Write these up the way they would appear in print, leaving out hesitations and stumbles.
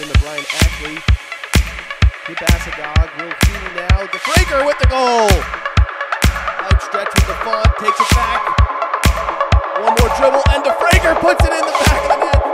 into Brian Ashley. Kip Asagog, Will Feeney now. DeFrager with the goal. Outstretched with the font, takes it back. One more dribble, and DeFrager puts it in the back of the net.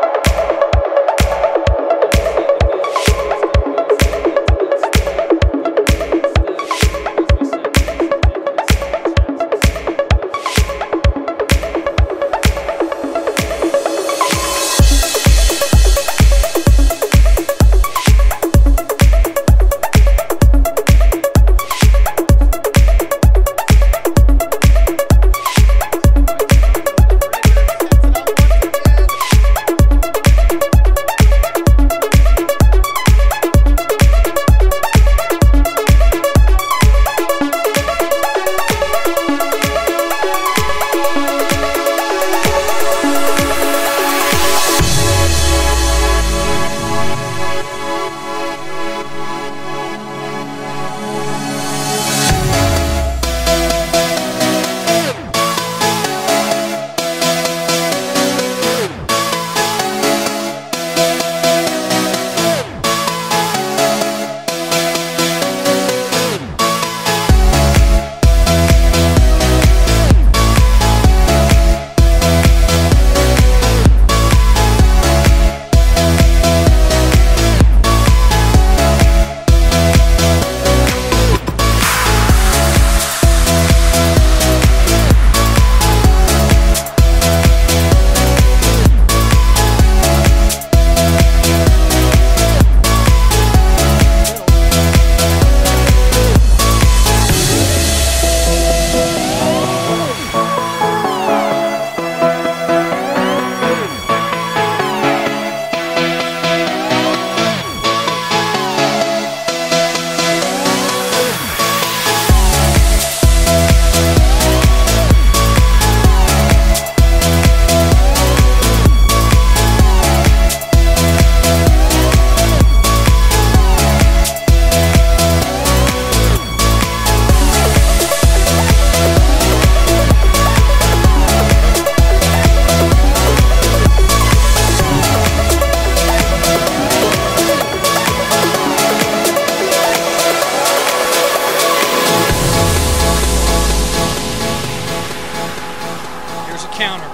Counter.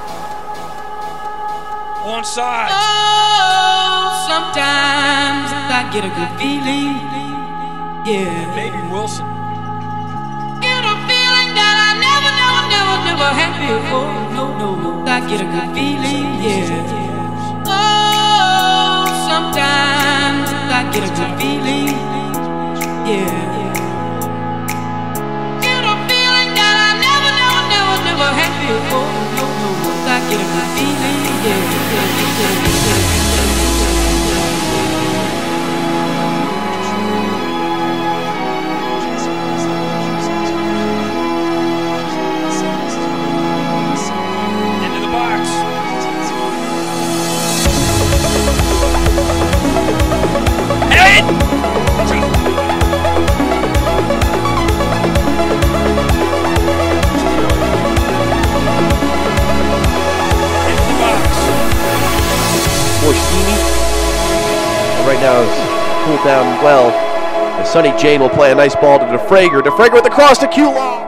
Onside. Oh, sometimes I get a good feeling. Yeah. Maybe Wilson. Get a feeling that I never had before. No. I get a good feeling. Yeah. Oh, sometimes I get a good feeling. Yeah. Get a feeling that I never had before. I get a good feeling, Into the box. Head! Right now is pulled down well. And Sonny Jane will play a nice ball to DeFrager. DeFrager with the cross to Q-Law.